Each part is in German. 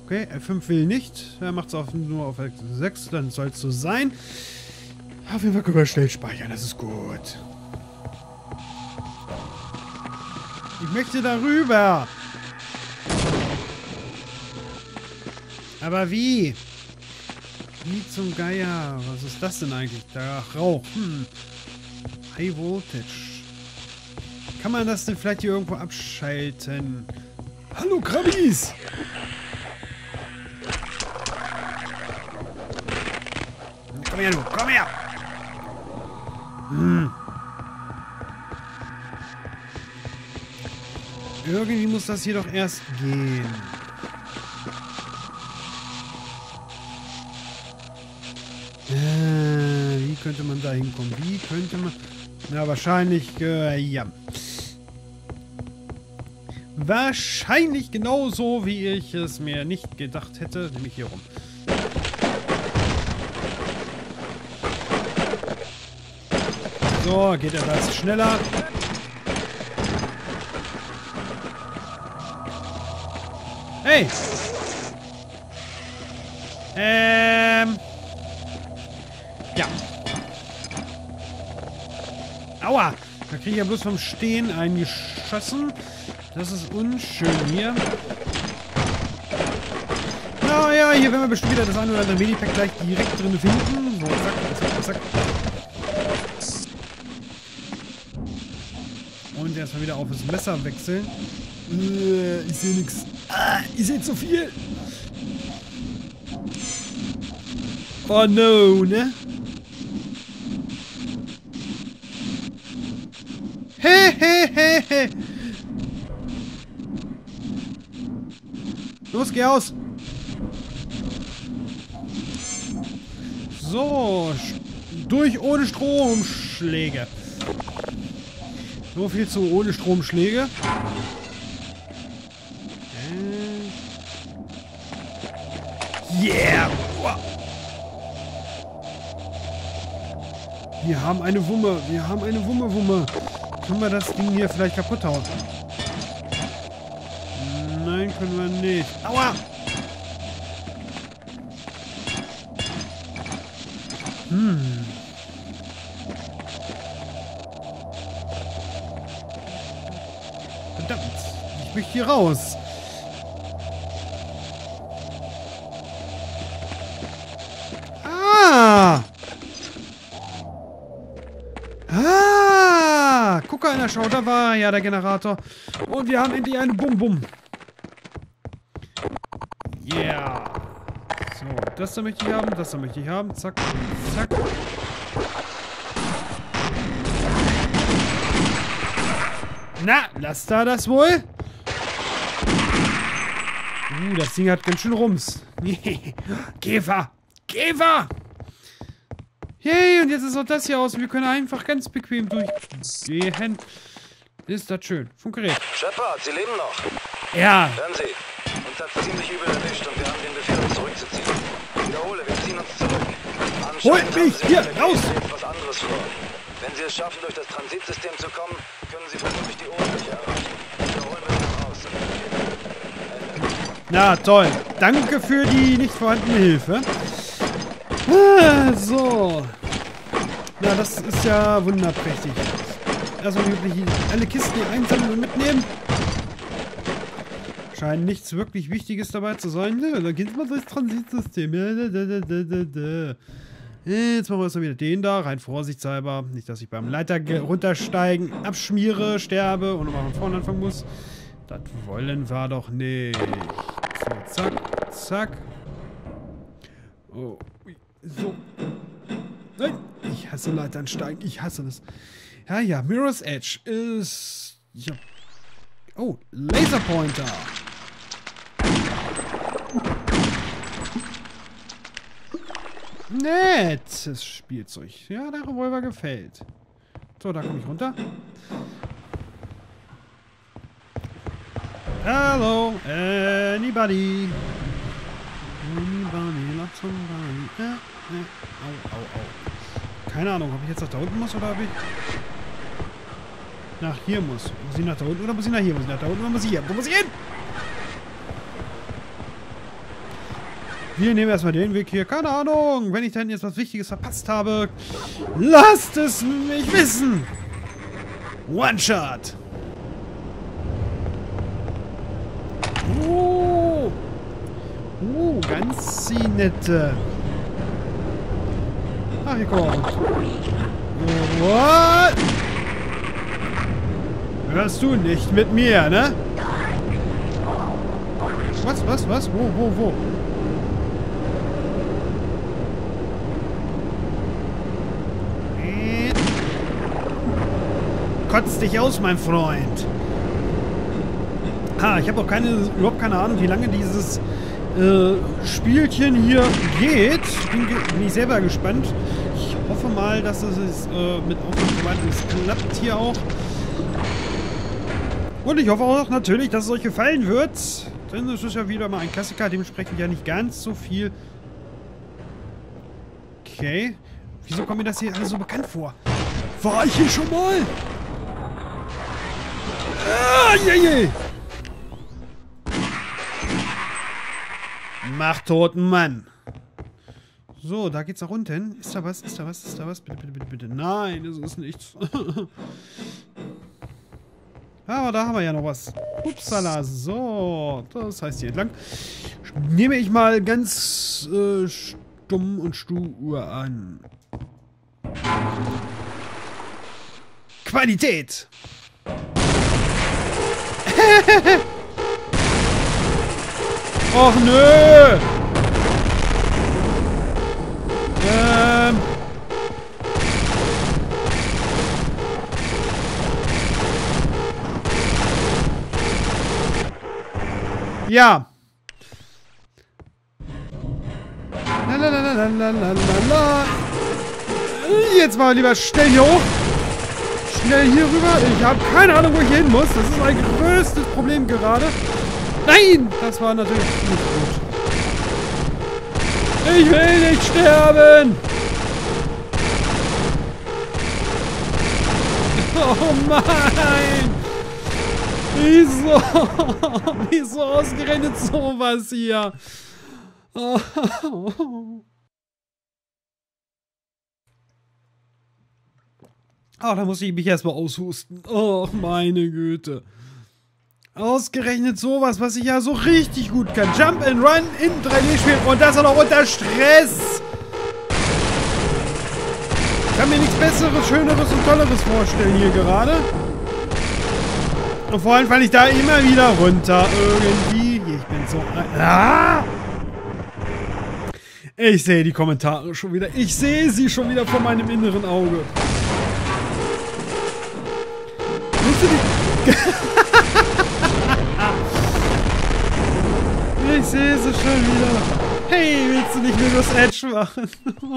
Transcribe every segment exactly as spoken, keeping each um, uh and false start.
Okay, F fünf will nicht. Er macht es nur auf F sechs, dann soll es so sein. Auf jeden Fall können wir schnell speichern, das ist gut. Ich möchte darüber. Aber wie? Wie zum Geier? Was ist das denn eigentlich? Da Rauch. Hm. High Voltage. Kann man das denn vielleicht hier irgendwo abschalten? Hallo, Krabbis! Komm her, du! Komm her! Hm. Irgendwie muss das hier doch erst gehen. Äh, wie könnte man da hinkommen? Wie könnte man... Na, wahrscheinlich, äh, ja. Wahrscheinlich genauso, wie ich es mir nicht gedacht hätte. Nämlich hier rum. So, geht etwas schneller. Hey! Ähm... Ja. Aua! Da kriege ich ja bloß vom Stehen eingeschossen. Das ist unschön hier. Naja, hier werden wir bestimmt wieder das eine oder andere Medipack gleich direkt drin finden. So, zack, zack, zack. Und erstmal wieder auf das Messer wechseln. Äh, ich sehe nichts. Ah, ich sehe zu viel. Oh no, ne? He, he, he, he. Los, geh aus. So. Durch ohne Stromschläge. So viel zu ohne Stromschläge. Yeah! Wir haben eine Wumme. Wir haben eine Wumme, Wumme. Können wir das Ding hier vielleicht kaputt hauen? Nein, können wir nicht. Aua! Hm. Verdammt. Ich möchte hier raus. Ah! Ah! Guck einer, schau, da war ja der Generator. Und wir haben endlich eine Bum-Bum. Yeah. So, das da möchte ich haben, das da möchte ich haben. Zack, zack. Na, lass da das wohl. Uh, das Ding hat ganz schön Rums. Käfer! Käfer! Hey, und jetzt ist auch das hier aus und wir können einfach ganz bequem durchgehen. Ist das schön. Funktioniert. Shepard, Sie leben noch. Ja. Hören Sie, uns hat ziemlich übel erwischt und wir haben den Befehl, uns zurückzuziehen. Ich wiederhole, wir ziehen uns zurück. Holt mich hier raus! Was anderes vor. Wenn Sie es schaffen, durch das Transitsystem zu kommen, können Sie vermutlich die Oberfläche erreichen. Wiederholen wir uns raus. Na toll. Danke für die nicht vorhandene Hilfe. Ah, so. Na, das ist ja wunderprächtig. Erstmal wirklich alle Kisten einsammeln und mitnehmen. Scheint nichts wirklich Wichtiges dabei zu sein. Ja, dann geht es mal durchs Transitsystem. Ja, da, da, da, da, da. Jetzt machen wir erstmal wieder den da. Rein vorsichtshalber. Nicht, dass ich beim Leiter runtersteigen abschmiere, sterbe und nochmal von vorne anfangen muss. Das wollen wir doch nicht. So, zack, zack. Oh, so. Nein, ich hasse Leitern steigen. Ich hasse das. Ja, ja, Mirror's Edge ist... Ja. Oh, Laserpointer. Nettes Spielzeug. Ja, der Revolver gefällt. So, da komme ich runter. Hello, anybody? Anybody, not somebody. Äh, äh. Au, au, au. Keine Ahnung, ob ich jetzt nach da unten muss oder ob ich nach hier muss. Muss ich nach da unten oder muss ich nach hier? Muss ich nach da unten oder muss ich hier? Wo muss ich hin? Wir nehmen erstmal den Weg hier. Keine Ahnung. Wenn ich dann jetzt was Wichtiges verpasst habe, lasst es mich wissen. One-Shot. Oh. Oh, ganz nette. Ach, hier kommt. What? Hörst du nicht mit mir, ne? Was, was, was? Wo, wo, wo? Kotzt dich aus, mein Freund. Ah, ich habe auch keine, überhaupt keine Ahnung, wie lange dieses äh, Spielchen hier geht. Bin, bin ich selber gespannt. Ich hoffe mal, dass es äh, mit Aufnahme soweit es klappt hier auch. Und ich hoffe auch natürlich, dass es euch gefallen wird. Denn es ist ja wieder mal ein Klassiker, dementsprechend ja nicht ganz so viel. Okay. Wieso kommt mir das hier alles so bekannt vor? War ich hier schon mal? Ah, je, je. Mach toten Mann. So, da geht's nach unten. Ist da was? Ist da was? Ist da was? Bitte, bitte, bitte, bitte. Nein, das ist nichts. Aber da haben wir ja noch was. Upsala. So, das heißt hier entlang. Nehme ich mal ganz äh, stumm und stur an. Qualität. Och nö! Ähm. Ja. Lalalala. Jetzt mal lieber schnell hier hoch. Schnell hier rüber. Ich habe keine Ahnung, wo ich hin muss. Das ist mein größtes Problem gerade. Nein! Das war natürlich nicht gut. Ich will nicht sterben! Oh nein! Wieso? Wieso ausgerechnet sowas hier? Oh. Oh, da muss ich mich erstmal aushusten. Oh, meine Güte. Ausgerechnet sowas, was ich ja so richtig gut kann. Jump and Run in drei D spielen und das auch noch unter Stress. Ich kann mir nichts Besseres, Schöneres und Tolleres vorstellen hier gerade. Und vor allem falle ich da immer wieder runter. Irgendwie. Ich bin so... Ah! Ich sehe die Kommentare schon wieder. Ich sehe sie schon wieder vor meinem inneren Auge. Willst du die... Ich sehe sie schon wieder. Hey, willst du nicht nur das Edge machen?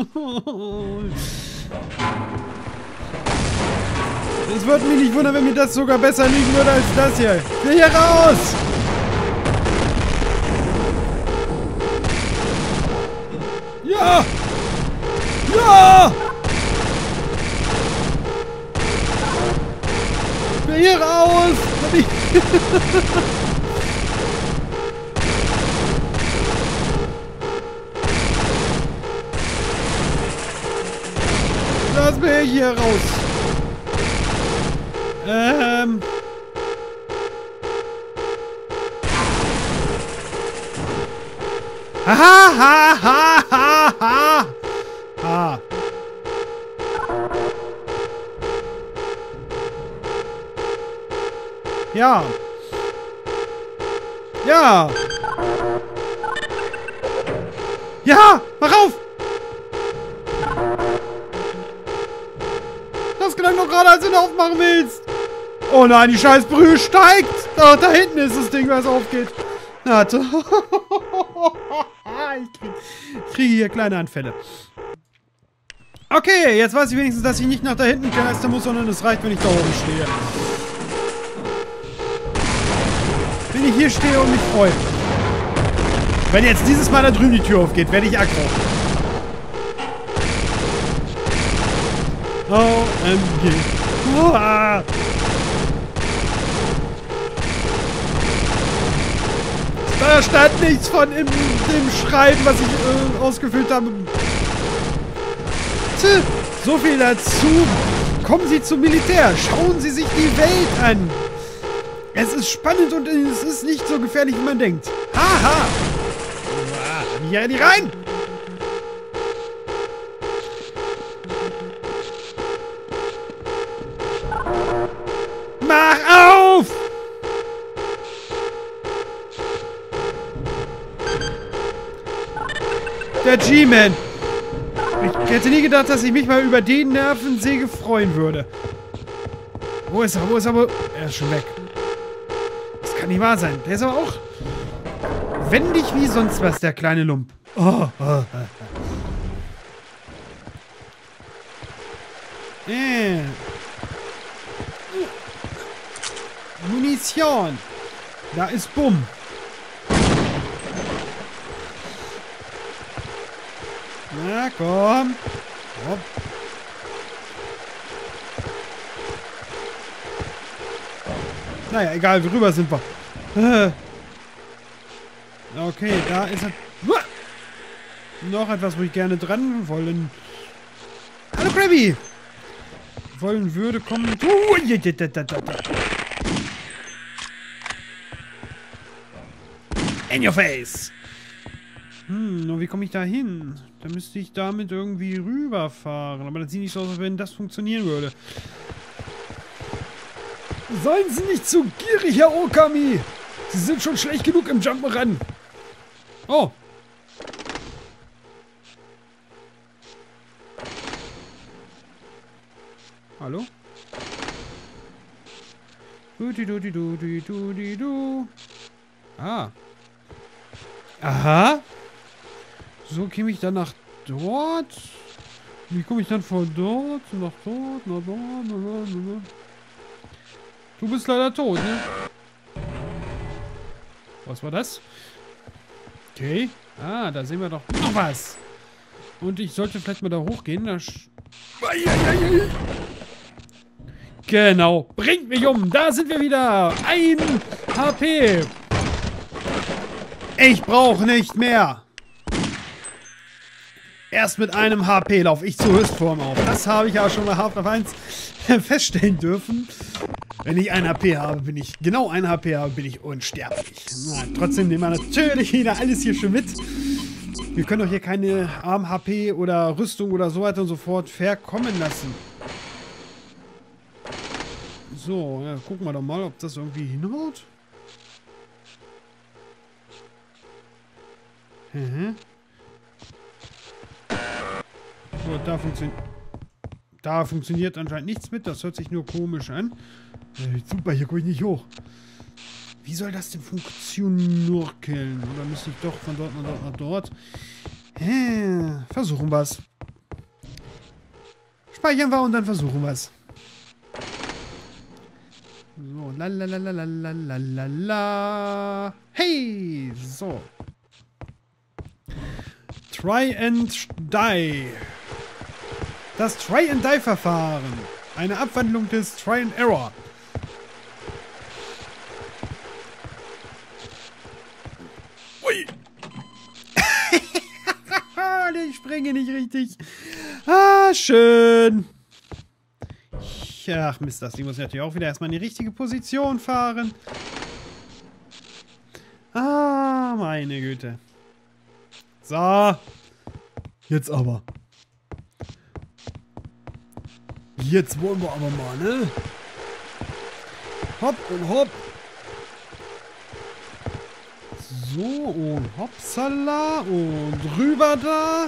Es würde mich nicht wundern, wenn mir das sogar besser liegen würde als das hier. Ich will hier raus! Ja! Ja! Ich will hier raus! Lass mich hier raus. Ähm. Ha ha ha ha ha ha. Ja. Ja. Ja, mach auf. Das gelang doch gerade, als du ihn aufmachen willst. Oh nein, die scheiß Brühe steigt. Oh, da hinten ist das Ding, was aufgeht. Warte. Ich krieg, kriege hier kleine Anfälle. Okay, jetzt weiß ich wenigstens, dass ich nicht nach da hinten knistern muss, sondern es reicht, wenn ich da oben stehe. Wenn ich hier stehe und mich freue. Wenn jetzt dieses Mal da drüben die Tür aufgeht, werde ich aggro. O M G. Uah. Da stand nichts von im, dem Schreiben, was ich äh, ausgefüllt habe. Tch, so viel dazu. Kommen Sie zum Militär. Schauen Sie sich die Welt an. Es ist spannend und es ist nicht so gefährlich, wie man denkt. Haha. Hier in die rein. Mach auf! Der G-Man. Ich hätte nie gedacht, dass ich mich mal über den Nervensäge freuen würde. Wo ist er? Wo ist er? Wo? Er ist schon weg. Das kann nicht wahr sein. Der ist aber auch wendig wie sonst was, der kleine Lump. Oh, oh, oh. Äh. Munition. Da ist Bumm. Na komm. Hopp. Naja, egal, worüber sind wir. Äh. Okay, da ist er. Uah! Noch etwas, wo ich gerne dran wollen. Hallo Krabby! Wollen würde kommen. Uh, in your face! Hm, und wie komme ich da hin? Da müsste ich damit irgendwie rüberfahren. Aber das sieht nicht so aus, als wenn das funktionieren würde. Seien Sie nicht zu gierig, Herr Okami! Sie sind schon schlecht genug im Jump'n'Run. Oh. Hallo? Du, du, du, du, du, du, du, du. Ah. Aha. So käme ich dann nach dort. Wie komme ich dann von dort nach dort, nach dort, nach dort, nach dort. Du bist leider tot, ne? Was war das? Okay. Ah, da sehen wir doch noch was. Und ich sollte vielleicht mal da hochgehen. Da genau. Bringt mich um. Da sind wir wieder. Ein H P. Ich brauche nicht mehr. Erst mit einem H P laufe ich zur Höchstform auf. Das habe ich ja schon bei Half-Life eins feststellen dürfen. Wenn ich ein H P habe, bin ich, genau ein H P habe, bin ich unsterblich. Na, trotzdem nehmen wir natürlich wieder alles hier schon mit. Wir können doch hier keine Arm-H P oder Rüstung oder so weiter und so fort verkommen lassen. So, ja, gucken wir doch mal, ob das irgendwie hinhaut. Mhm. So, da funktioniert... Da funktioniert anscheinend nichts mit. Das hört sich nur komisch an. Äh, super, hier komme ich nicht hoch. Wie soll das denn funktionieren? Oder müsste ich doch von dort nach dort nach dort? Hä, versuchen wir es. Speichern wir und dann versuchen wir es. So, la la la la la la la la. Hey, so. Try and die. Das Try-and-Die-Verfahren. Eine Abwandlung des Try-and-Error. Ui. Ich springe nicht richtig. Ah, schön. Ach, Mist, das Ding muss natürlich auch wieder erstmal in die richtige Position fahren. Ah, meine Güte. So. Jetzt aber. Jetzt wollen wir aber mal, ne? Hopp und hopp. So, und hoppsala. Und rüber da.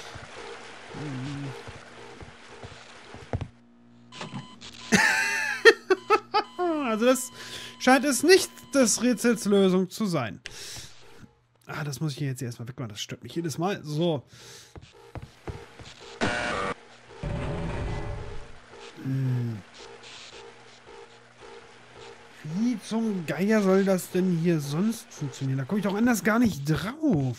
Also das scheint es nicht des Rätsels Lösung zu sein. Ah, das muss ich jetzt erstmal wegmachen. Das stört mich jedes Mal. So. Wie zum Geier soll das denn hier sonst funktionieren? Da komme ich doch anders gar nicht drauf.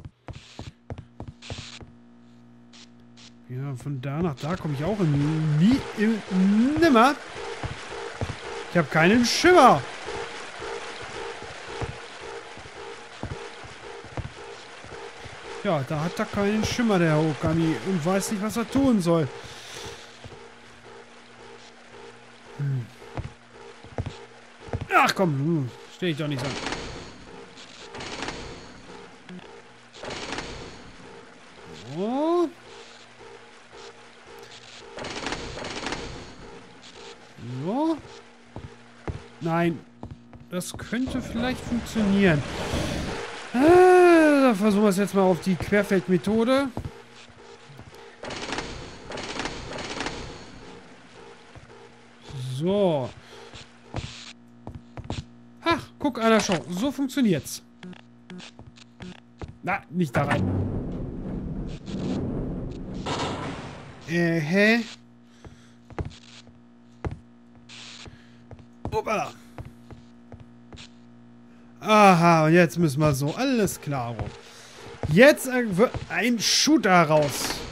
Ja, von da nach da komme ich auch in nie im Nimmer. Ich habe keinen Schimmer. Ja, da hat er keinen Schimmer, der Herr Okami, und weiß nicht, was er tun soll. Hm. Ach komm, hm, stehe ich doch nicht so. So. So. Nein. Das könnte vielleicht funktionieren. Ah, versuchen wir es jetzt mal auf die Querfeldmethode. So. Ach, guck einer schon. So funktioniert's. Na, nicht da rein. Äh, hä? Hoppala. Aha, und jetzt müssen wir so. Alles klar. Jetzt wird ein Shooter raus.